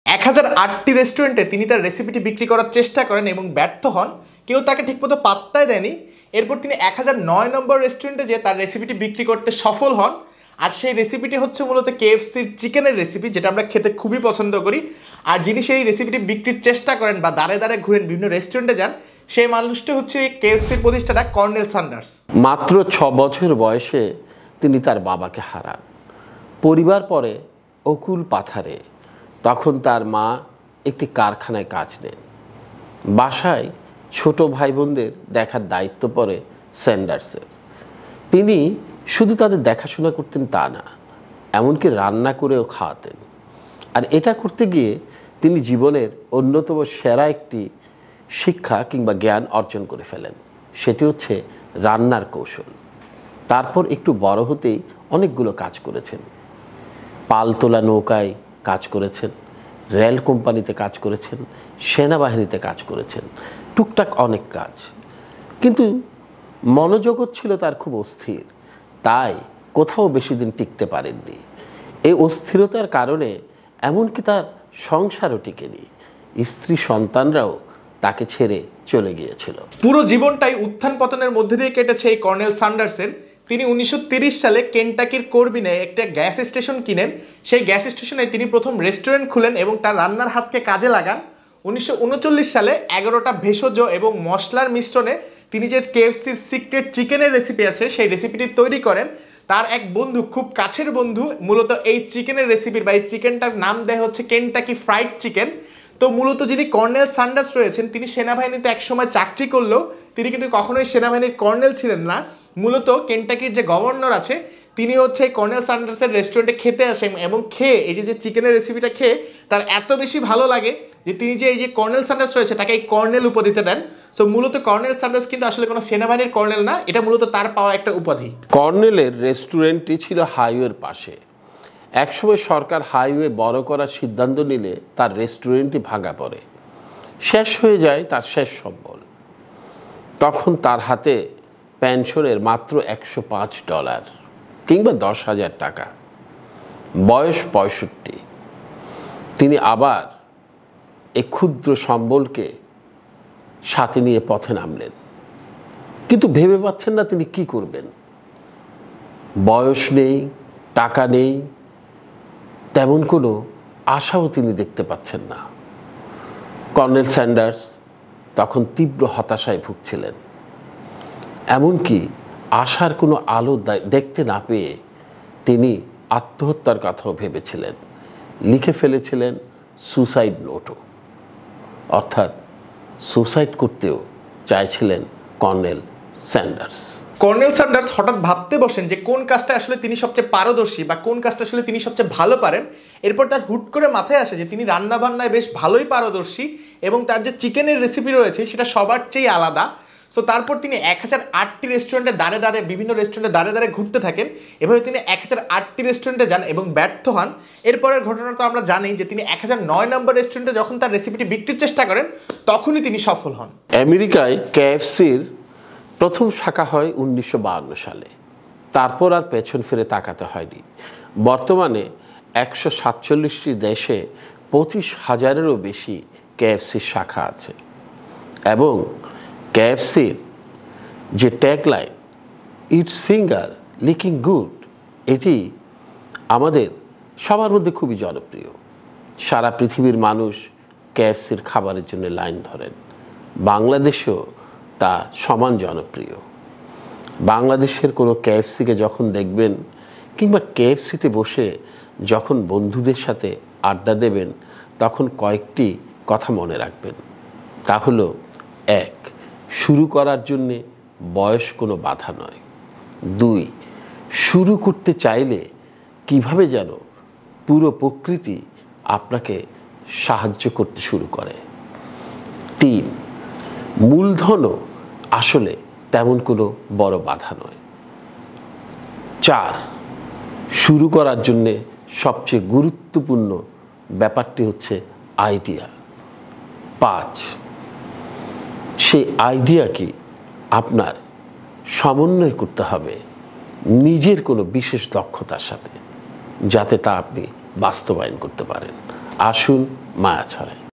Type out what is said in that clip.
1008টি রেস্টুরেন্টে তিনি তার রেসিপিটি বিক্রি করার চেষ্টা করেন এবং ব্যর্থ হন। কেউ তাকে ঠিকমতো পাত্তাই দেয়নি। এরপর তিনি 1009 নম্বর রেস্টুরেন্টে যেয়ে তার রেসিপিটি বিক্রি করতে সফল হন। আর সেই রেসিপিটি হচ্ছে মূলত কেএফসির চিকেনের রেসিপি, যেটা আমরা খেতে খুবই পছন্দ করি। আর যিনি সেই রেসিপিটি বিক্রির চেষ্টা করেন বা দাঁড়ে দাঁড়ে ঘুরেন বিভিন্ন রেস্টুরেন্টে যান, সেই মানুষটি হচ্ছে কেএফসির প্রতিষ্ঠাতা কর্নেল স্যান্ডার্স। মাত্র 6 বছর বয়সে তিনি তার বাবাকে হারান। পরিবার পরে অকুল পাথারে। তখন তার মা একটি কারখানায় কাজ নেন। বাসায় ছোট ভাই বোনদের দেখার দায়িত্ব পড়ে স্যান্ডার্সের। তিনি শুধু তাদের দেখাশোনা করতেন তা না, এমনকি রান্না করেও খাওয়াতেন। আর এটা করতে গিয়ে তিনি জীবনের অন্যতম সেরা একটি শিক্ষা কিংবা জ্ঞান অর্জন করে ফেলেন। সেটি হচ্ছে রান্নার কৌশল। তারপর একটু বড় হতেই অনেকগুলো কাজ করেছেন। পালতোলা নৌকায় কাজ করেছেন, রেল কোম্পানিতে কাজ করেছেন, সেনাবাহিনীতে কাজ করেছেন, টুকটাক অনেক কাজ। কিন্তু মনোজগৎ ছিল তার খুব অস্থির, তাই কোথাও বেশি দিন টিকতে পারেননি। এই অস্থিরতার কারণে এমনকি তার সংসারও টিকেনি। স্ত্রী সন্তানরাও তাকে ছেড়ে চলে গিয়েছিল। পুরো জীবনটাই উত্থান পতনের মধ্যে দিয়ে কেটেছে এই কর্নেল স্যান্ডার্সের। তিনি 1930 সালে কেন্টাকির কোরবিনে একটা গ্যাস স্টেশন কিনেন। সেই গ্যাস স্টেশনে তিনি প্রথম রেস্টুরেন্ট খুলেন এবং তার রান্নার হাতকে কাজে লাগান। 1939 সালে 11টা ভেষজ এবং মশলার মিশ্রণে তিনি যে কেএফসির সিক্রেট চিকেনের রেসিপি আছে সেই রেসিপিটি তৈরি করেন। তার এক বন্ধু, খুব কাছের বন্ধু, মূলত এই চিকেনের রেসিপির বা এই চিকেনটার নাম দেয় হচ্ছে কেন্টাকি ফ্রাইড চিকেন। তো মূলত যিনি কর্নেল স্যান্ডার্স রয়েছেন, তিনি সেনাবাহিনীতে একসময় চাকরি করলেও তিনি কিন্তু কখনোই সেনাবাহিনীর কর্নেল ছিলেন না। মূলত কেন্টাকির যে গভর্নর আছে তিনি হচ্ছে কর্নেল স্যান্ডার্সের রেস্টুরেন্টে খেতে আসেন এবং খেয়ে এই যে চিকেনের রেসিপিটা খেয়ে তার এত বেশি ভালো লাগে যে তিনি যে এই যে কর্নেল স্যান্ডার্স রয়েছে তাকে এই কর্নেল উপাধিতে দেন। সো মূলত কর্নেল স্যান্ডার্স কিন্তু আসলে কোনো সেনাবাহিনীর কর্নেল না, এটা মূলত তার পাওয়া একটা উপাধি। কর্নেলের রেস্টুরেন্টটি ছিল হাইওয়ের পাশে। একসময় সরকার হাইওয়ে বড় করার সিদ্ধান্ত নিলে তার রেস্টুরেন্টটি ভাঙা পড়ে, শেষ হয়ে যায় তার শেষ সম্বল। তখন তার হাতে পেনশনের মাত্র $105 কিংবা 10,000 টাকা। বয়স 65। তিনি আবার এই ক্ষুদ্র সম্বলকে সাথে নিয়ে পথে নামলেন, কিন্তু ভেবে পাচ্ছেন না তিনি কি করবেন। বয়স নেই, টাকা নেই, তেমন কোনো আশাও তিনি দেখতে পাচ্ছেন না। কর্নেল স্যান্ডার্স তখন তীব্র হতাশায় ভুগছিলেন। এমনকি আশার কোনো আলো দেখতে না পেয়ে তিনি আত্মহত্যার কথাও ভেবেছিলেন। লিখে ফেলেছিলেন সুসাইড নোটও, অর্থাৎ সুসাইড করতেও চাইছিলেন কর্নেল স্যান্ডার্স। কর্নেল স্যান্ডার্স হঠাৎ ভাবতে বসেন যে কোন কাজটা আসলে তিনি সবচেয়ে পারদর্শী বা কোন কাজটা আসলে তিনি সবচেয়ে ভালো পারেন। এরপর তার হুট করে মাথায় আসে যে তিনি রান্নাবান্নায় বেশ ভালোই পারদর্শী এবং তার যে চিকেনের রেসিপি রয়েছে সেটা সবার চেয়ে আলাদা। সো তারপর তিনি 1008টি রেস্টুরেন্টে বিভিন্ন রেস্টুরেন্টে দাঁড়ে দাঁড়ে ঘুরতে থাকেন। এভাবে তিনি 1008টি রেস্টুরেন্টে যান এবং ব্যর্থ হন। এরপরের ঘটনা তো আমরা জানি যে তিনি 1009 নম্বর রেস্টুরেন্টে যখন তার রেসিপিটি বিক্রির চেষ্টা করেন তখনই তিনি সফল হন। আমেরিকায় কেএফসির প্রথম শাখা হয় 1952 সালে। তারপর আর পেছন ফিরে তাকাতে হয়নি। বর্তমানে 147টি দেশে 25,000-এরও বেশি কেএফসির শাখা আছে। এবং কেএফসির যে tagline it's finger licking good, এটি আমাদের সবার মধ্যে খুবই জনপ্রিয়। সারা পৃথিবীর মানুষ কেএফসির খাবারের জন্য লাইন ধরেন। বাংলাদেশেও তা সমান জনপ্রিয়। বাংলাদেশের কোনো কেএফসিকে যখন দেখবেন কিংবা কেএফসিতে বসে যখন বন্ধুদের সাথে আড্ডা দেবেন তখন কয়েকটি কথা মনে রাখবেন। তা হলো, 1, শুরু করার জন্যে বয়স কোনো বাধা নয়। 2, শুরু করতে চাইলে কিভাবে যেন পুরো প্রকৃতি আপনাকে সাহায্য করতে শুরু করে। 3, মূলধনও আসলে তেমন কোনো বড় বাধা নয়। 4, শুরু করার জন্যে সবচেয়ে গুরুত্বপূর্ণ ব্যাপারটি হচ্ছে আইডিয়া। 5, সেই আইডিয়াকে আপনার সমন্বয় করতে হবে নিজের কোনো বিশেষ দক্ষতার সাথে, যাতে তা আপনি বাস্তবায়ন করতে পারেন। আসুন মায়া ছড়াই।